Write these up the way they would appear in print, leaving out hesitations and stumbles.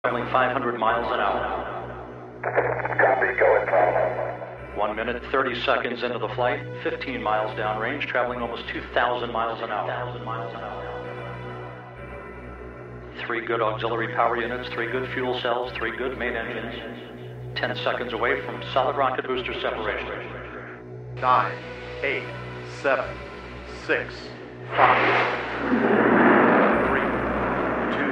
traveling 500 miles an hour. Copy, go and follow. 1 minute, 30 seconds into the flight, 15 miles downrange, traveling almost 2,000 miles an hour. 3 good auxiliary power units, 3 good fuel cells, 3 good main engines. 10 seconds away from solid rocket booster separation. 9, 8, 7, 6, 5, 3, 2,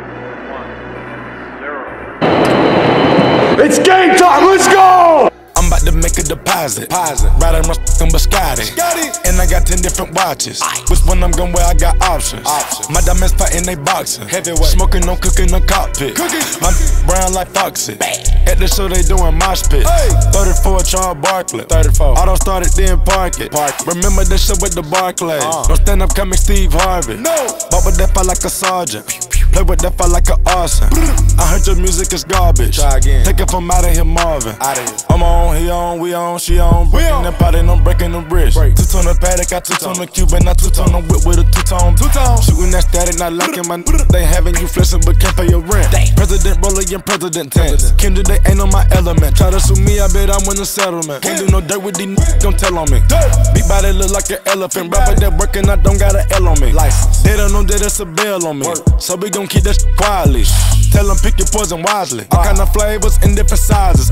1, 0. It's game time, let's go! I'm about to make a deposit. Riding my fucking Biscotti. And I got 10 different watches. Which one I'm gonna wear, I got options. My diamonds fighting, they boxing. Smoking, no cooking, no cockpit. My brown like Foxy. At the show, they doing mosh pit. 34 Charles Barkley. Auto started, then park it. Remember the shit with the Barclays. Don't stand up, coming Steve Harvey. Bought with that fight like a sergeant. Play with that fight like an arson. I heard your music is garbage. Take it from out of here, Marvin. I'm on, he on, we on, she on. Breaking the pot and I'm breaking the wrist. 2-tone the paddock, I 2-tone the Cuban, I 2-tone the whip with a 2-tone. Shooting that static, not liking my they having you flexing but can't pay your rent. President Roller and President Tense. Kendrick, they ain't on my element. Try to sue me, I bet I win a settlement. Can't do no dirt with these don't tell on me. Big body look like an elephant. Rapper that working, I don't got an L on me. They don't know that it's a bell on me. So we gon' keep that shit quietly. Tell them pick your poison wisely. All kind of flavors in different sizes.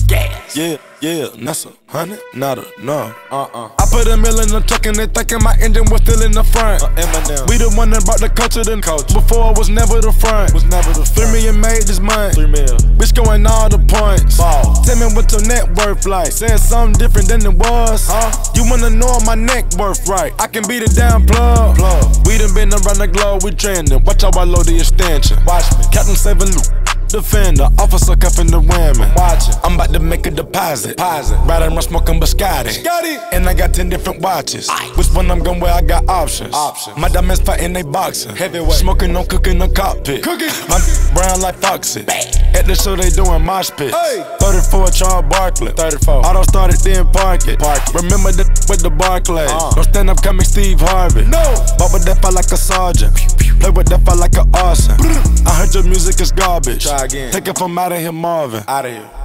Yeah, that's 100, not a no. I put a mill in the truck and they thinking my engine was still in the front. We the one that brought the culture then before it was never the front. 3 million made this month. Bitch going all the points. Tell me what your net worth like. Saying something different than it was. You wanna know my neck worth right? I can beat it down plug. We done been around the globe, we trending. Watch how I load the extension. Watch me. Captain Saving Luke. Defender, officer cuffing the women. I'm about to make a deposit. Riding around smoking Biscotti. And I got 10 different watches. Which one I'm gonna wear, I got options. My diamonds fighting, they boxing. Smoking, no cooking, no cockpit. My brown like Foxy. At the show, they doing mosh pit. 34 Charles Barkley. Auto started, then park it. Remember the with the Barclays. Don't stand up, coming Steve Harvey. Bought with that fight like a sergeant. Play with that fight like an arson. I heard your music is garbage. Take it from out of here, Marvin.